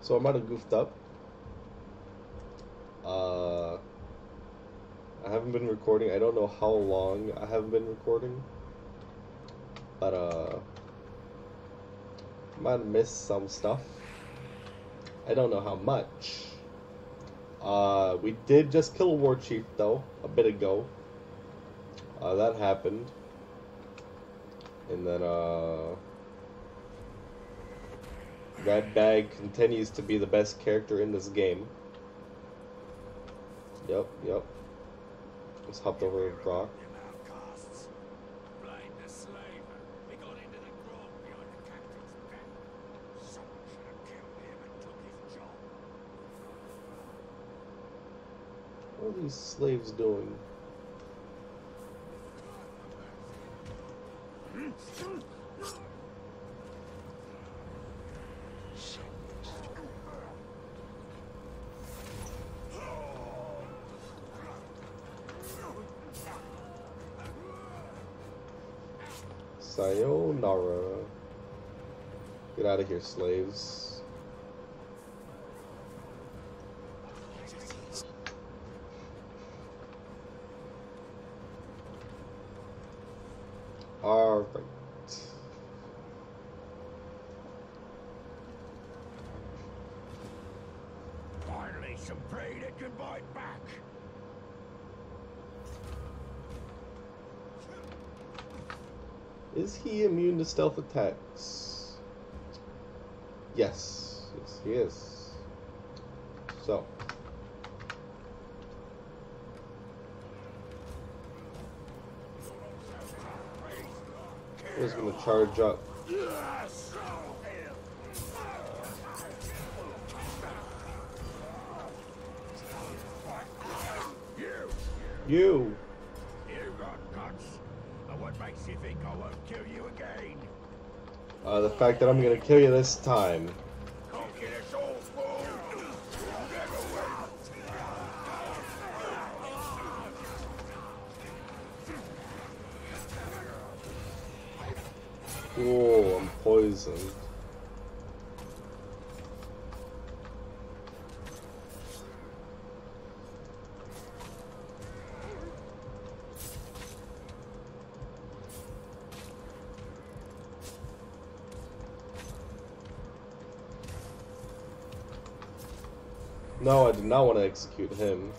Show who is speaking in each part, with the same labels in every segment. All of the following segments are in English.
Speaker 1: So I might have goofed up. Uh, I haven't been recording. I don't know how long I haven't been recording, but might have missed some stuff. I don't know how much. We did just kill a war chief though a bit ago. That happened, and then Red Bag continues to be the best character in this game. Yep, yep. Just hopped over a rock. What are these slaves doing? Sayonara. Get out of here, slaves. Alright.
Speaker 2: Finally, some prey that can bite back.
Speaker 1: Is he immune to stealth attacks? Yes. Yes, he is. So. He's gonna charge up. You.
Speaker 2: You got guts. And what makes you think I won't kill you again?
Speaker 1: The fact that I'm gonna kill you this time.
Speaker 2: Can't get us all, fool. Never
Speaker 1: Whoa, I'm poisoned. No, I did not want to execute him.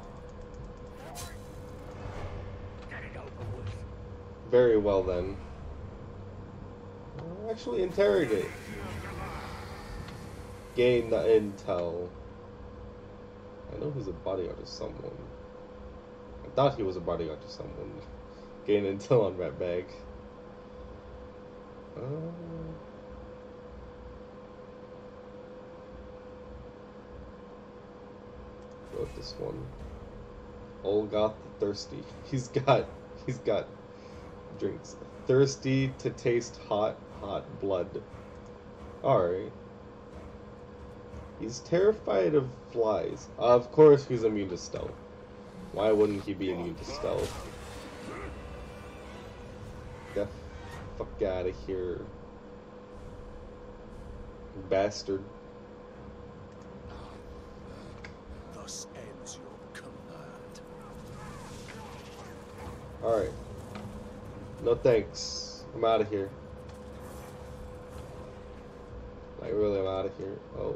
Speaker 1: Very well then. I'll actually interrogate. Gain the intel. I know he's a bodyguard to someone. I thought he was a bodyguard to someone. Gain intel on Rat Bag. Go with this one. Olgoth the Thirsty. He's got drinks. Thirsty to taste hot blood. Alright. He's terrified of flies. Of course he's immune to stealth. Why wouldn't he be immune to stealth? Get the fuck out of here. Bastard.
Speaker 2: Thus ends your command.
Speaker 1: Alright. No thanks. I'm out of here. Like, really, I'm out of here. Oh.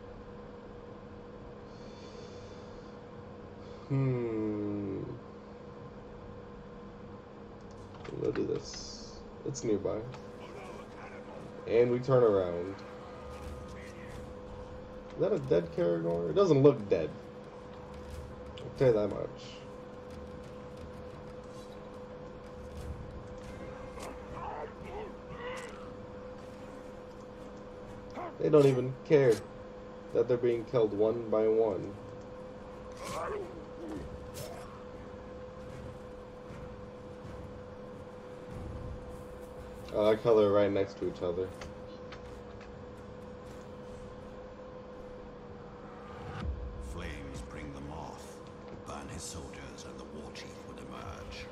Speaker 1: We'll do this. It's nearby. And we turn around. Is that a dead Caragor? It doesn't look dead. I'll tell you that much. They don't even care that they're being killed one by one. I like how they're right next to each other.
Speaker 2: Flames bring the moth, burn his soldiers, and the war chief would emerge.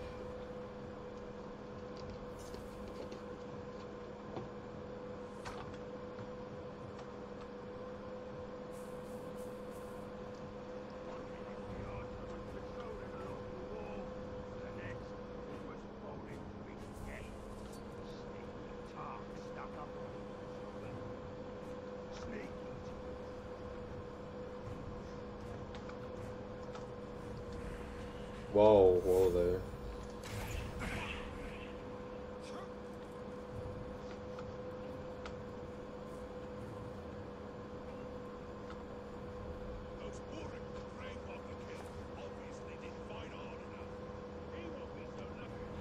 Speaker 1: Whoa, whoa there.
Speaker 2: Those boring brave on the kill obviously didn't fight hard enough. He won't be so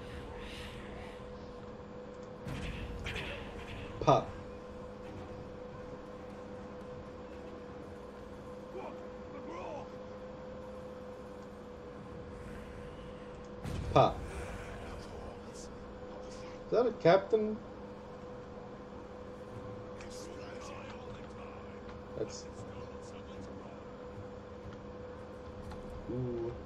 Speaker 2: lucky.
Speaker 1: Pop. Pop. Is that a captain? That's... Ooh.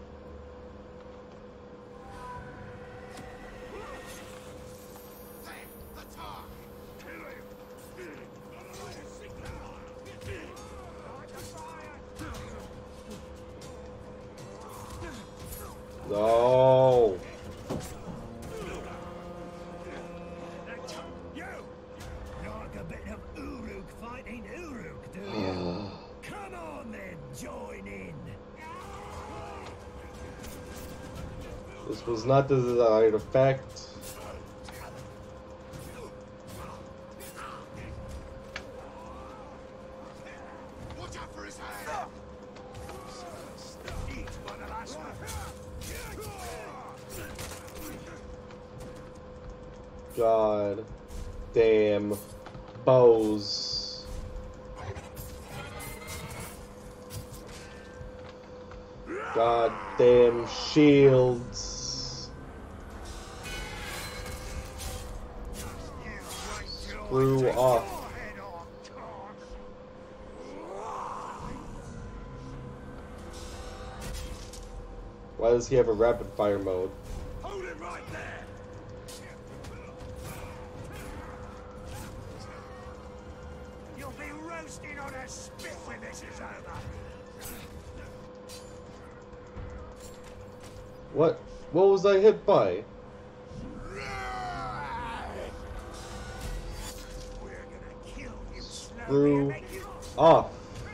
Speaker 1: No.
Speaker 3: Like a bit of Uruk fighting Uruk, do you? Come on then, join in.
Speaker 1: This was not the desired effect.
Speaker 2: Watch out for his hand!
Speaker 1: God damn bows. God damn shields. Screw off. Why does he have a rapid fire mode?
Speaker 2: Hold it right there!
Speaker 3: You'll be roasting on a spit when this is over.
Speaker 1: What? What was I hit by?
Speaker 3: We're gonna kill you slowly
Speaker 1: Screw
Speaker 3: and make you
Speaker 1: off.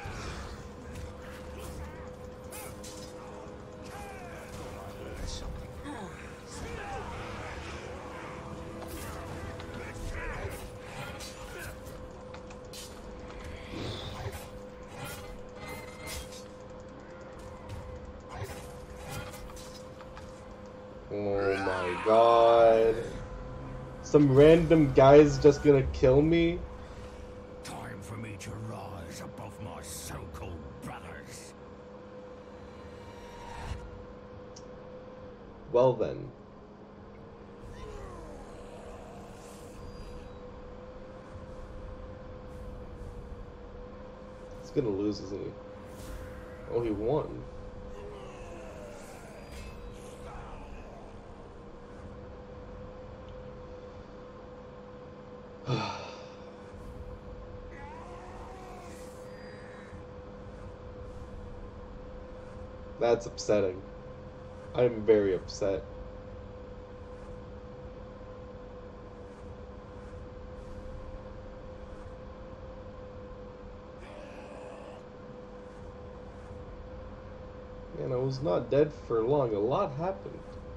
Speaker 1: Oh my god. Some random guy's just gonna kill me?
Speaker 3: time for me to rise above my so-called brothers.
Speaker 1: Well then. He's gonna lose, isn't he? Oh, he won. That's upsetting. I'm very upset. Man, I was not dead for long. A lot happened.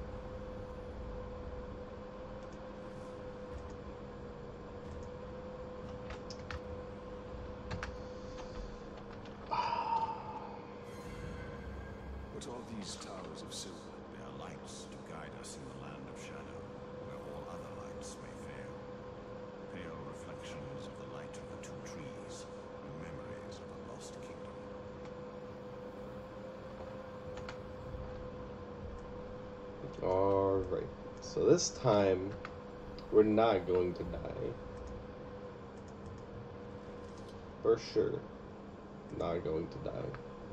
Speaker 2: What are these towers of silver?
Speaker 4: They are lights to guide us in the land of shadow, where all other lights may fail. Pale reflections of the light of the two trees, and memories of a lost kingdom.
Speaker 1: Alright. So this time, we're not going to die. For sure. Not going to die.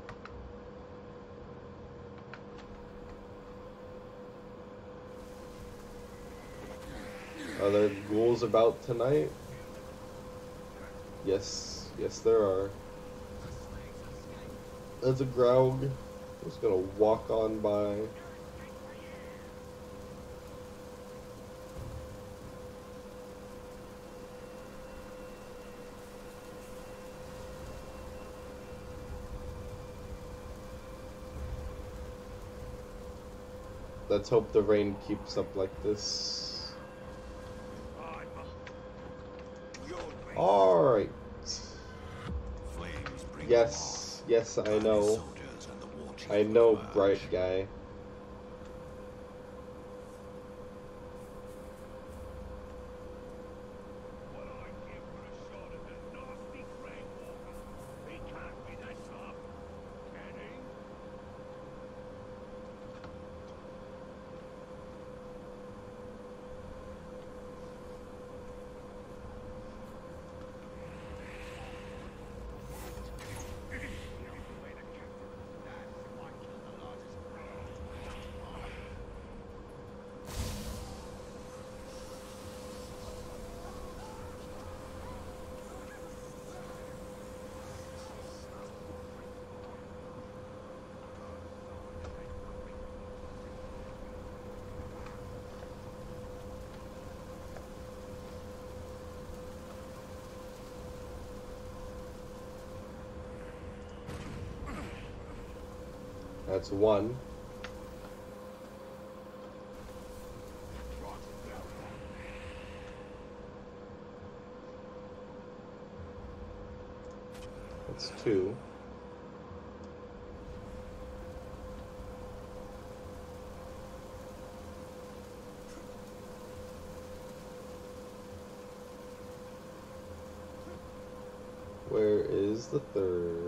Speaker 1: Are there ghouls about tonight? Yes, yes there are. There's a Graug. Just gonna walk on by. Let's hope the rain keeps up like this. Alright.
Speaker 2: Flames bring
Speaker 1: Yes, yes, I
Speaker 2: the
Speaker 1: know.
Speaker 2: soldiers and the war chief
Speaker 1: I know,
Speaker 2: converge.
Speaker 1: bright guy.
Speaker 3: What I'd give for a shot at that nasty Grey Walker. He can't be that tough, can he?
Speaker 1: That's one. That's two. Where is the third?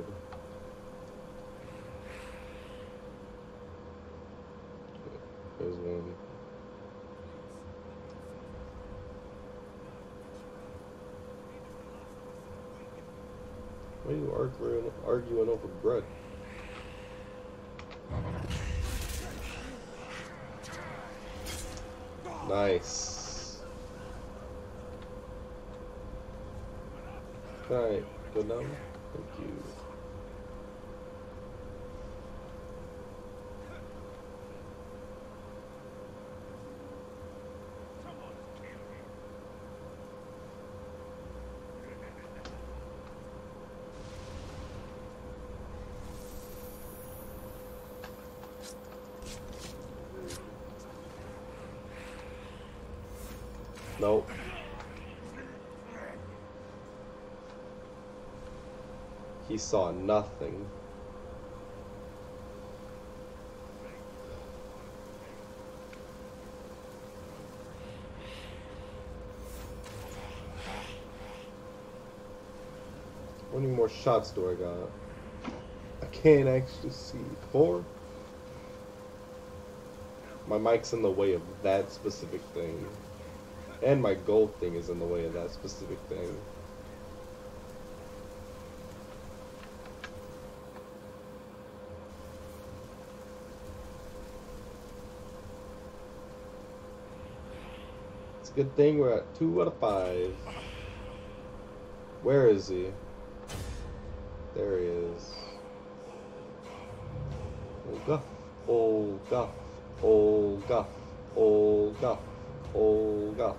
Speaker 1: There's one. Why are you arguing over bread? Nice. Alright, go down. Thank you. Nope. He saw nothing. How many more shots do I got? I can't actually see. 4? My mic's in the way of that specific thing. And my gold thing is in the way of that specific thing. It's a good thing we're at 2 out of 5. Where is he? There he is. Old Guff, old Guff, old Guff, old Guff, old Guff.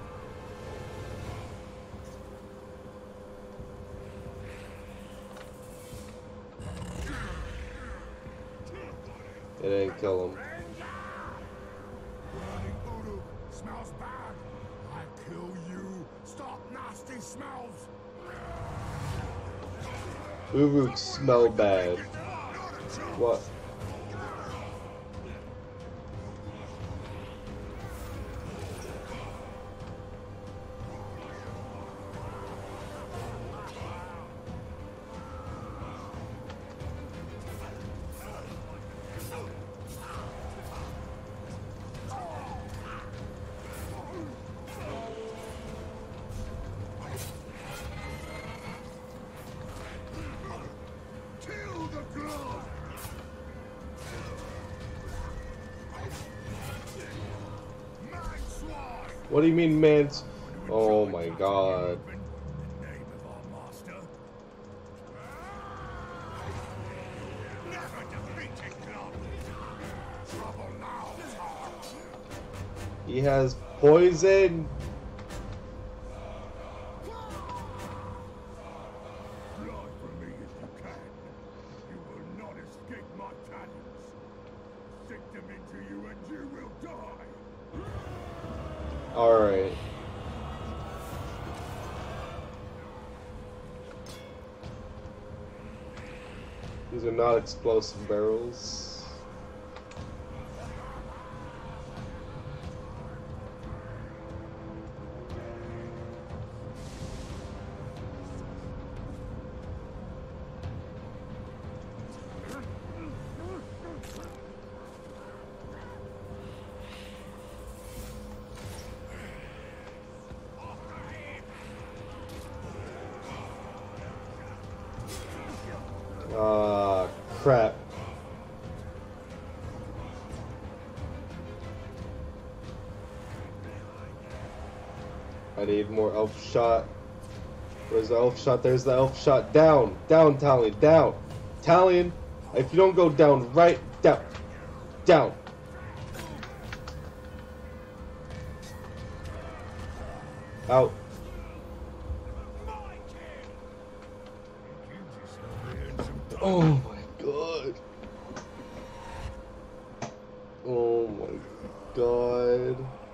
Speaker 1: It didn't kill him.
Speaker 3: Burning voodoo smells bad. I kill you. Stop nasty smells.
Speaker 1: Uruk smell bad. What? What do you mean, man? Oh my god.
Speaker 3: Name of our master. Never defeated club. Trouble now.
Speaker 1: He has poison.
Speaker 3: Fly from me if you can. You will not escape my talons. stick them into you and you will die.
Speaker 1: Alright. These are not explosive barrels. Ah, crap. I need more elf shot. Where's the elf shot? There's the elf shot. Down! Down, Talion! Down! Talion! If you don't go down, right down! Down! Out. Oh my god. Oh my god.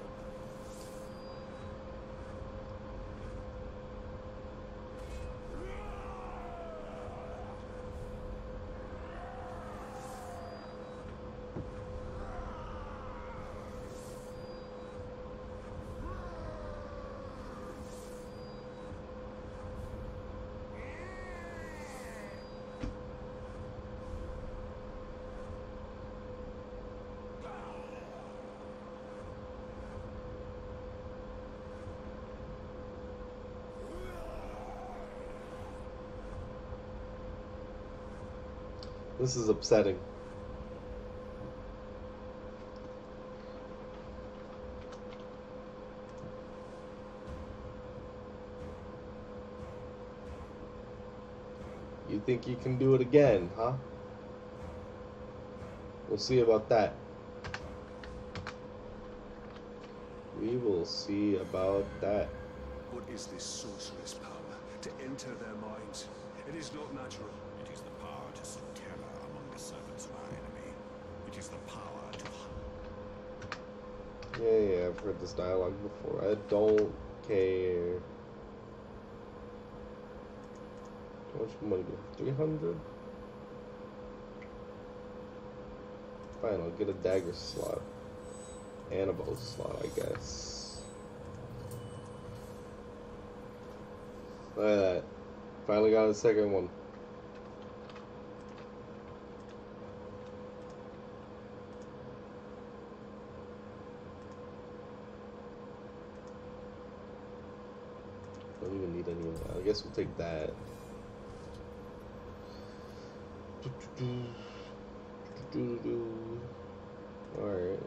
Speaker 1: This is upsetting. You think you can do it again, huh? We'll see about that. We will see about that.
Speaker 5: What is this sorcerer's power? To enter their minds? It is not natural.
Speaker 4: It is the power to sow terror among the servants of our enemy. It is the power to hunt.
Speaker 1: Yeah, I've heard this dialogue before. I don't care. How much money do I have? 300? Fine, I'll get a dagger slot. And a bow slot, I guess. Look at that. Finally got a second one. Don't even need any of that. I guess we'll take that. Alright.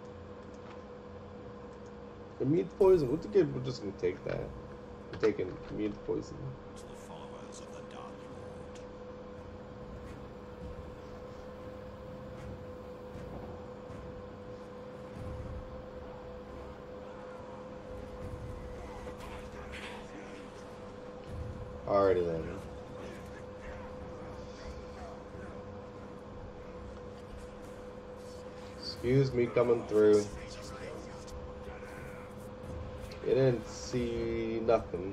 Speaker 1: Immune poison. What's the good? We're just gonna take that. We're taking immune poison.
Speaker 4: To the followers of the Dark Lord.
Speaker 1: Alrighty then. Excuse me coming through. You didn't see nothing.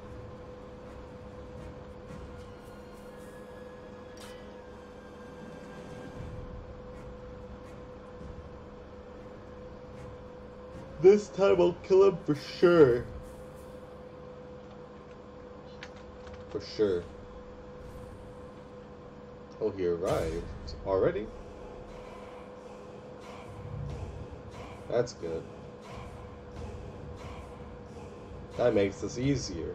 Speaker 1: This time I'll kill him for sure. For sure. Oh, he arrived already? That's good. That makes this easier.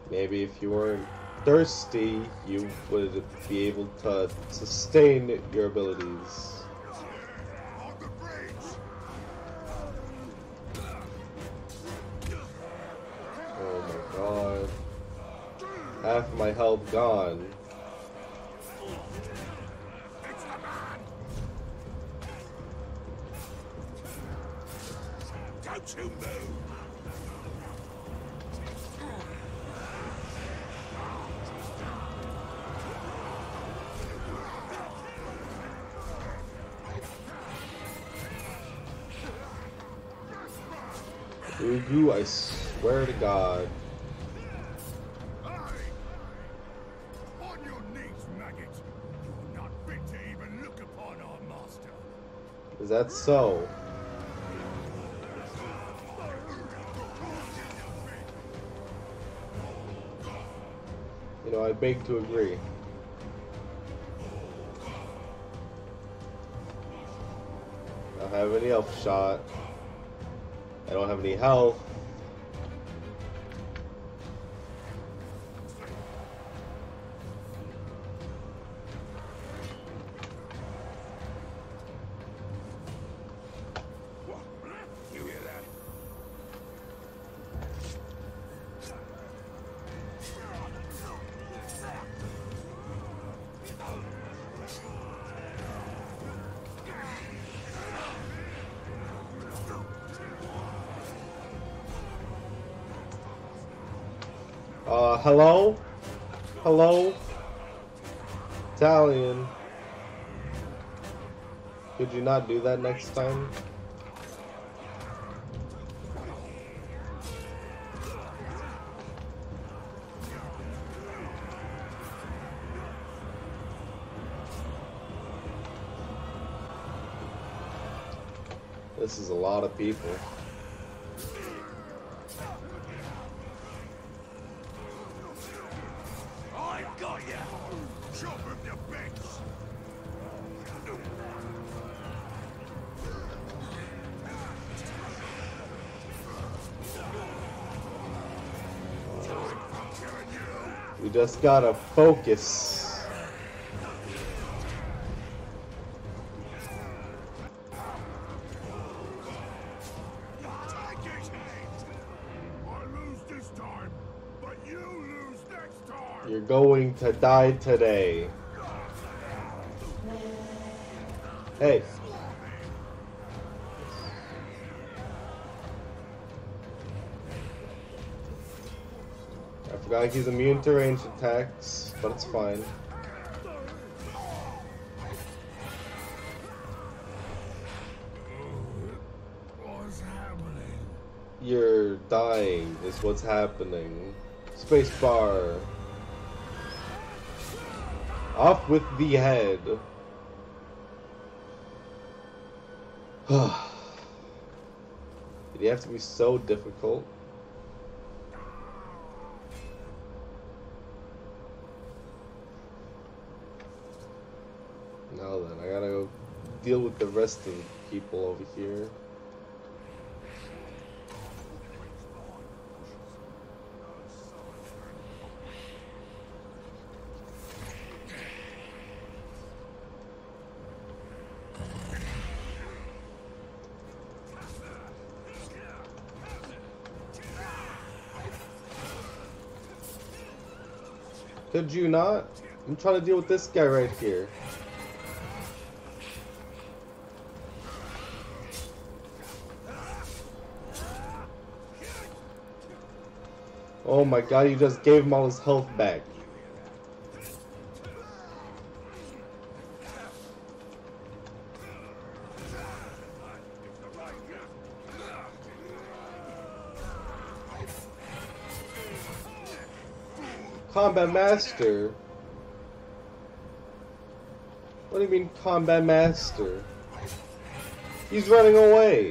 Speaker 1: Maybe if you weren't thirsty, you would be able to sustain your abilities. Oh my god. Half my health gone.
Speaker 3: Don't you move!
Speaker 1: Ugu, I swear to God.
Speaker 3: On your knees, maggot! You're not fit to even look upon our master.
Speaker 1: Is that so? You know, I beg to agree. I don't have any health shot. I don't have any health.
Speaker 3: You hear that?
Speaker 1: Hello? Hello? Italian. Could you not do that next time? This is a lot of people.
Speaker 3: I've got you! Chop him to bits!
Speaker 1: We just gotta focus.
Speaker 3: Take his head! I lose this time, but you lose next time!
Speaker 1: You're going to die today. Hey. I forgot he's immune to ranged attacks, but it's fine.
Speaker 3: What's happening?
Speaker 1: You're dying is what's happening. Spacebar. Off with the head. Did he have to be so difficult? Now then, I gotta go deal with the rest of the people over here. Could you not? I'm trying to deal with this guy right here. Oh my god, you just gave him all his health back. Combat Master? What do you mean, Combat Master? He's running away.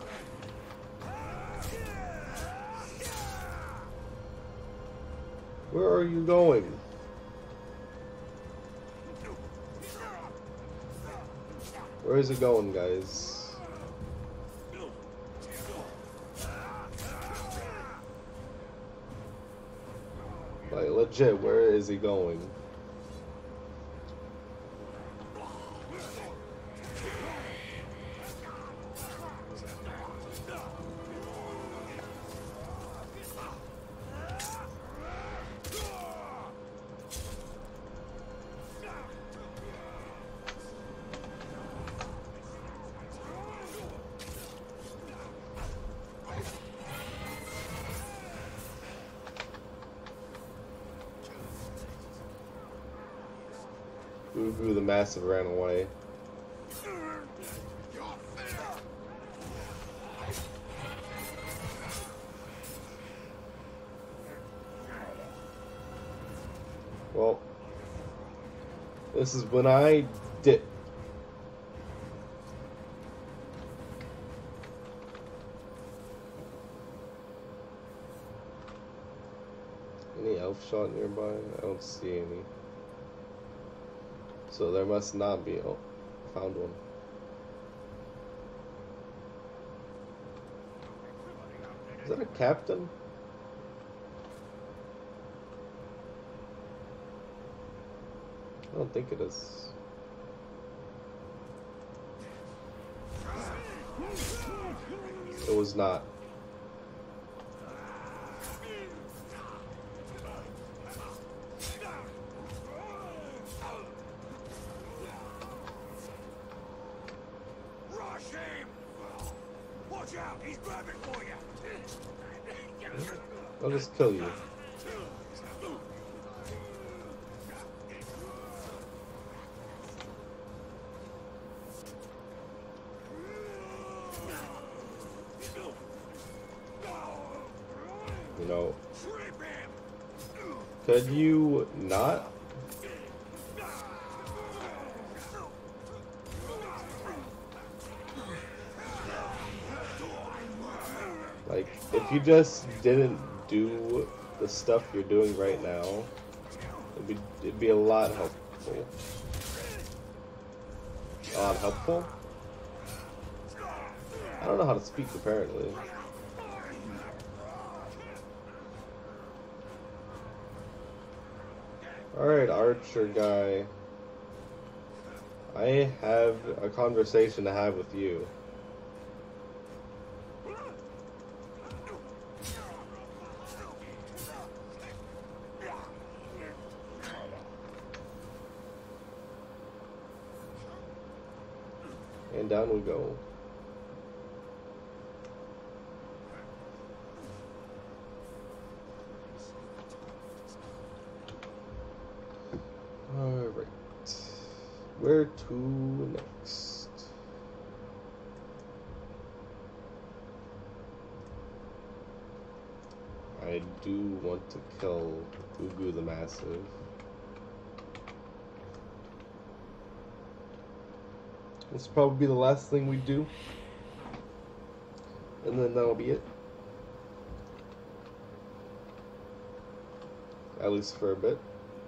Speaker 1: Where are you going? Where is it going, guys? Like, legit, where is he going? Ooh, the massive ran away. Well, this is when I did. Any elf shot nearby? I don't see any. So there must not be. Oh, found one. Is that a captain? I don't think it is. It was not.
Speaker 3: Watch out! He's grabbing for you!
Speaker 1: I'll just kill you. You know, could you not? Like, if you just didn't do the stuff you're doing right now, it'd be a lot helpful. A lot helpful? I don't know how to speak, apparently. Alright, archer guy. I have a conversation to have with you. And down we go. Alright. Where to next? I do want to kill Ugu the Massive. This will probably be the last thing we do. And then that'll be it. At least for a bit.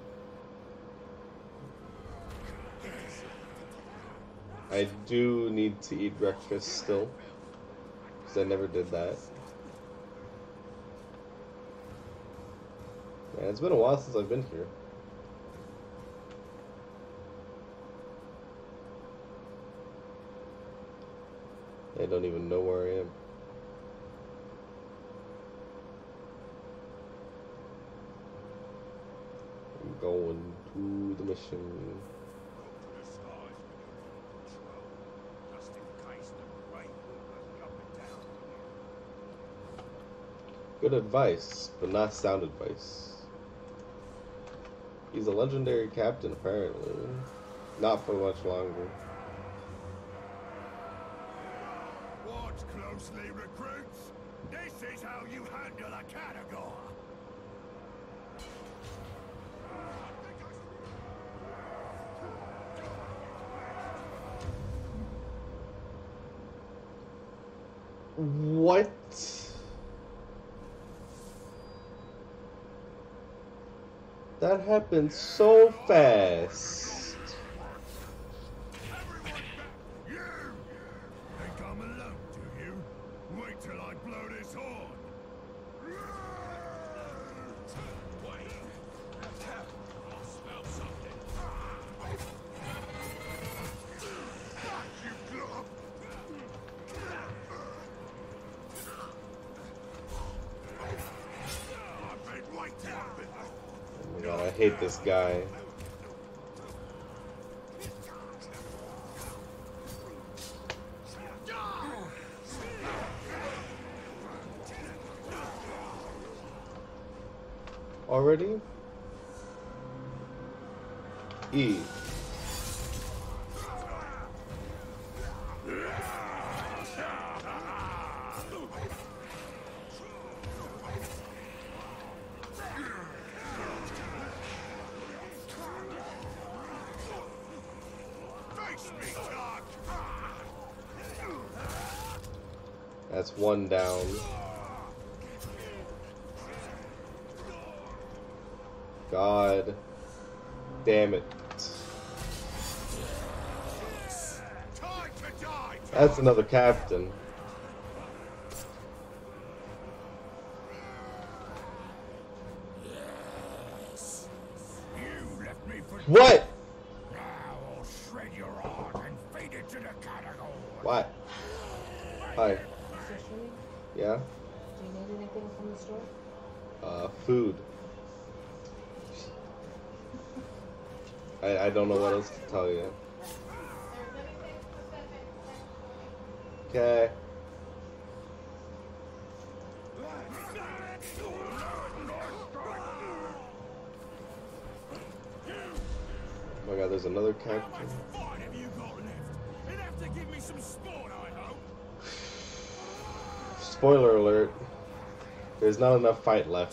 Speaker 1: I do need to eat breakfast still, because I never did that. Man, it's been a while since I've been here. I don't even know where I am. I'm going to the mission. Good advice, but not sound advice. He's a legendary captain, apparently. Not for much longer.
Speaker 3: Watch closely, recruits. This is how you handle a category.
Speaker 1: What? That happened so fast.
Speaker 3: Everyone back! You! Think I'm alone, do you? Wait till I blow this horn.
Speaker 1: hate this guy. Already? E. That's one down. God damn it. That's another captain. What? What? Hi. Yeah?
Speaker 6: Do you need anything from the store?
Speaker 1: Food. I don't know what else to tell you. Okay. Oh my god, there's another captain. Spoiler alert. There's not enough fight left.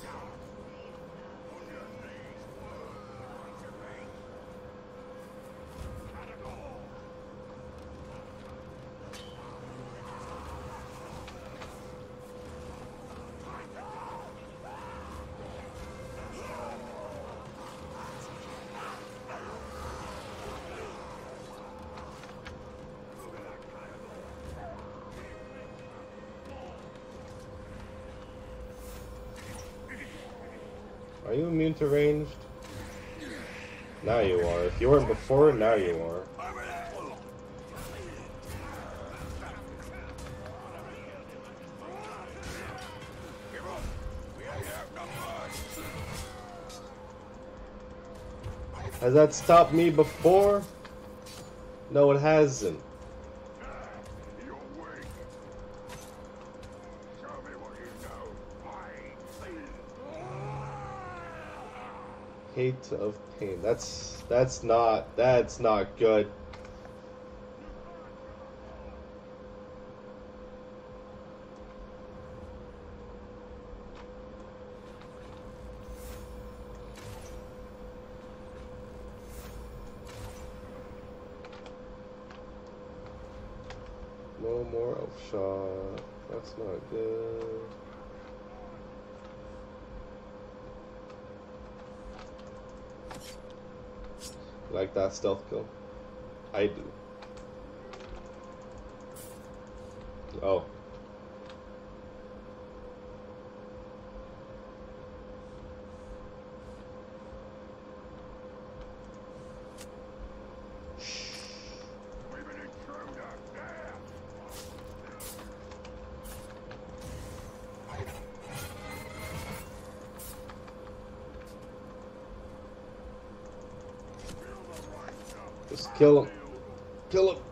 Speaker 1: Are you immune to ranged? Now you are. If you weren't before, now you are. Has that stopped me before? No, it hasn't. Hate of pain. That's not good. No more elf shot. That's not good. Like that stealth kill? I do. Oh. Just kill him. Kill him.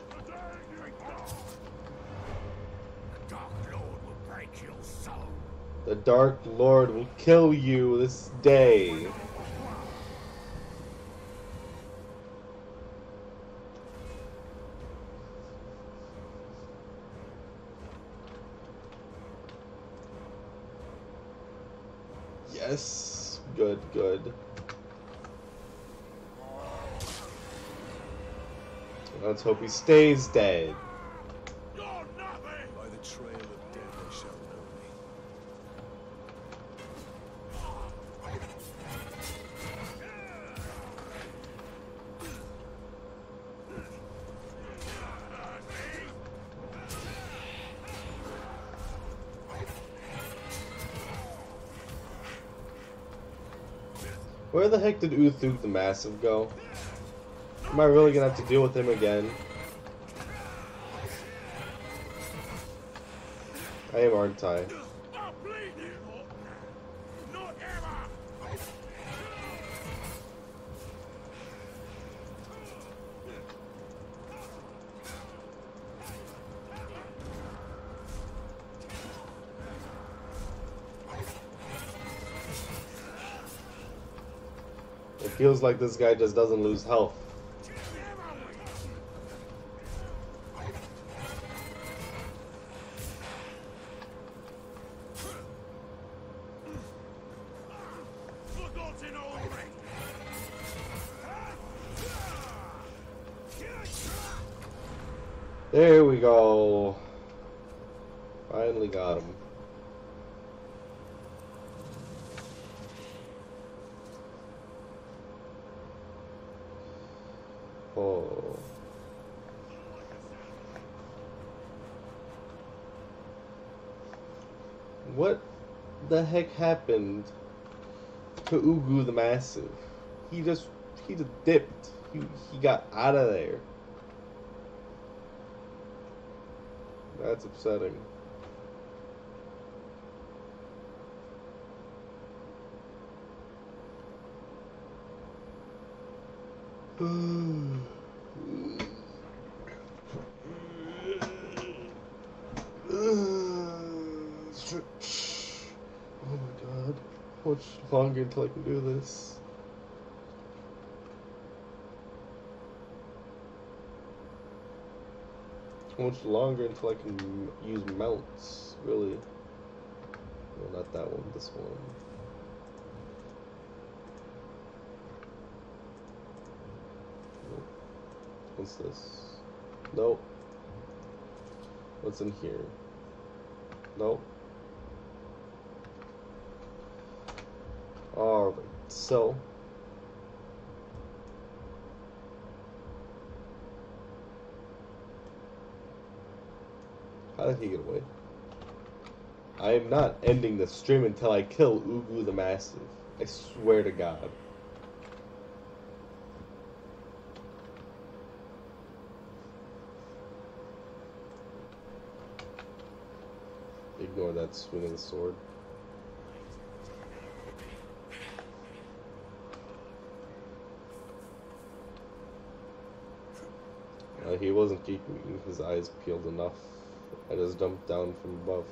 Speaker 1: The Dark Lord will kill you this day. Yes. Good, good. Let's hope he stays dead.
Speaker 5: By the trail of death they shall know me.
Speaker 1: Where the heck did Uthuk the Massive go? Am I really gonna have to deal with him again? I am, aren't I? feels like this guy just doesn't lose health. There we go. Finally got him. Oh. What the heck happened to Ugu the Massive? He just dipped. He got out of there. That's upsetting. Oh my god. How much longer until I can do this? How much longer until I can use mounts, really? No, not that one, this one. Nope. What's this? Nope. What's in here? Nope. Alright, so how did he get away? I am not ending the stream until I kill Ugu the Massive. I swear to God. Ignore that swing of the sword. He wasn't keeping his eyes peeled enough. I just jumped down from above.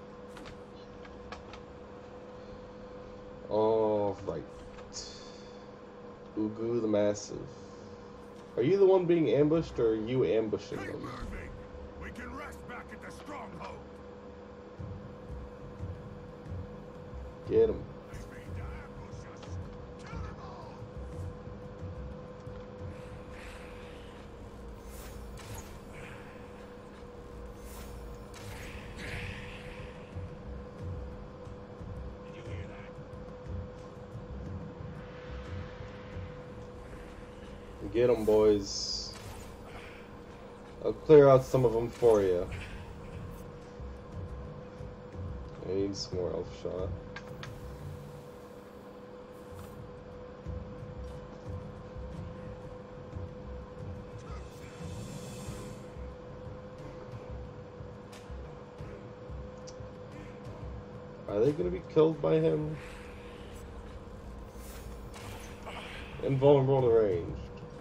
Speaker 1: Alright. Ugu the Massive. Are you the one being ambushed, or are you ambushing them?
Speaker 3: We can rest back at the stronghold.
Speaker 1: Get him. Get them, boys. I'll clear out some of them for you. I need some more elf shot. Are they gonna be killed by him? Invulnerable to ranged.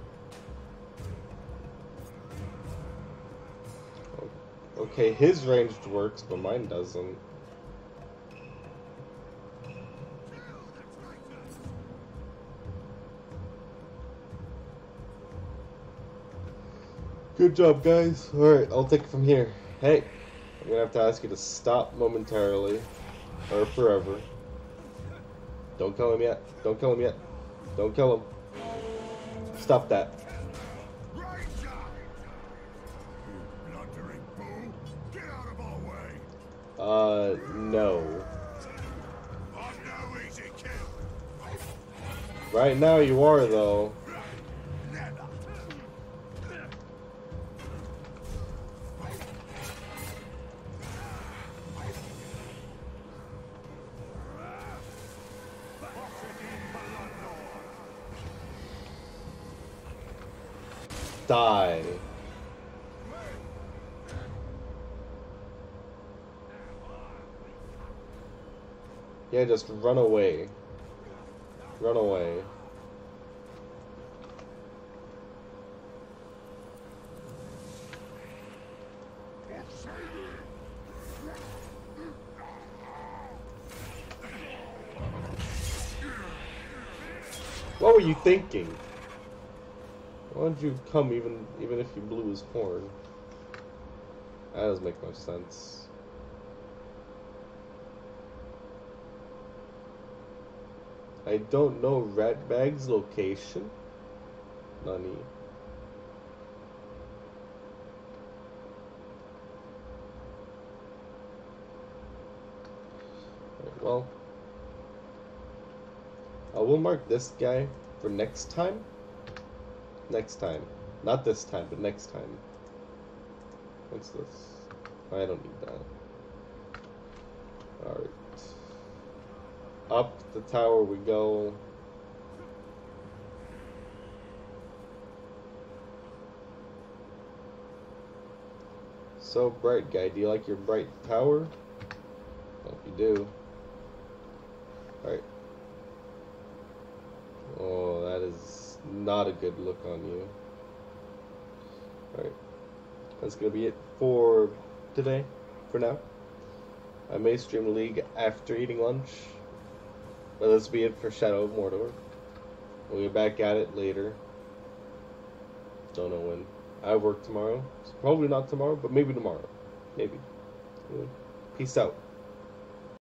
Speaker 1: Okay, his ranged works, but mine doesn't. Good job, guys. Alright, I'll take it from here. Hey, I'm gonna have to ask you to stop momentarily. Or forever. Don't kill him yet. Don't kill him yet. Don't kill him. Stop that. No. Right now you are, though. Die. Yeah, just run away. Run away. What were you thinking? Why don't you come even if you blew his horn? That doesn't make much sense. I don't know Ratbag's location. Nani. Right, well, I will mark this guy for next time. Next time. Not this time, but next time. What's this? I don't need that. Alright. Up the tower we go. So bright, guy. Do you like your bright tower? Hope you do. Alright. Oh, that is not a good look on you. Alright. That's gonna be it for today, for now. I may stream League after eating lunch. But this will be it for Shadow of Mordor. We'll get back at it later. Don't know when. I work tomorrow. So probably not tomorrow, but maybe tomorrow. Maybe. Peace out.